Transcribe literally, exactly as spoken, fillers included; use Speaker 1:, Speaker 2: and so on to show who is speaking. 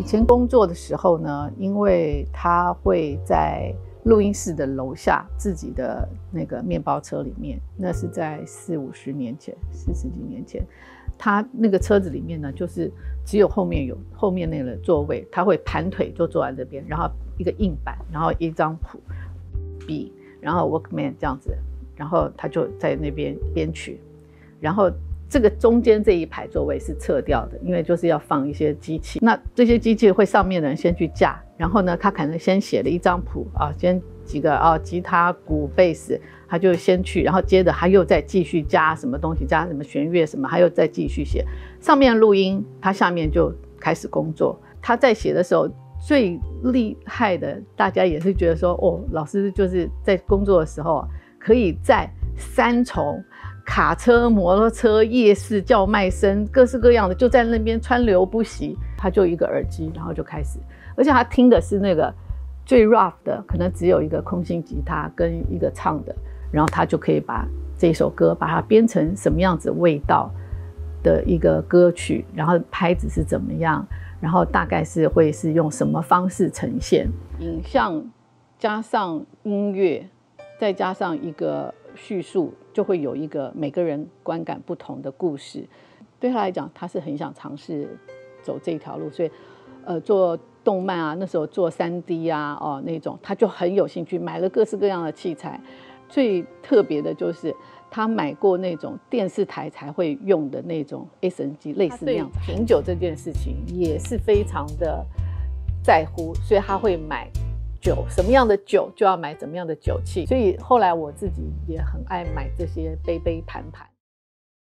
Speaker 1: 前工作的时候呢，因为他会在录音室的楼下自己的那个面包车里面，那是在四五十年前，四十几年前，他那个车子里面呢，就是只有后面有后面那个座位，他会盘腿就坐在这边，然后一个硬板，然后一张谱、笔，然后 Walkman 这样子，然后他就在那边编曲，然后这个中间这一排座位是撤掉的，因为就是要放一些机器。那这些机器会上面的人先去架，然后呢，他可能先写了一张谱啊，先几个啊，吉他、鼓、贝斯，他就先去，然后接着他又再继续加什么东西，加什么弦乐什么，他又再继续写。上面录音，他下面就开始工作。他在写的时候最厉害的，大家也是觉得说，哦，老师就是在工作的时候可以在三重。卡车、摩托车、夜市叫卖声，各式各样的就在那边川流不息。他就一个耳机，然后就开始，而且他听的是那个最 rough 的，可能只有一个空心吉他跟一个唱的，然后他就可以把这首歌把它编成什么样子味道的一个歌曲，然后拍子是怎么样，然后大概是会是用什么方式呈现，影像加上音乐，再加上一个叙述，就会有一个每个人观感不同的故事。对他来讲，他是很想尝试走这条路，所以呃，做动漫啊，那时候做 三 D 啊，哦那种，他就很有兴趣，买了各式各样的器材。最特别的就是他买过那种电视台才会用的那种 S N G， 类似那样子。品酒这件事情也是非常的在乎，所以他会买酒，什么样的酒就要买怎么样的酒器，所以后来我自己也很爱买这些杯杯盘盘。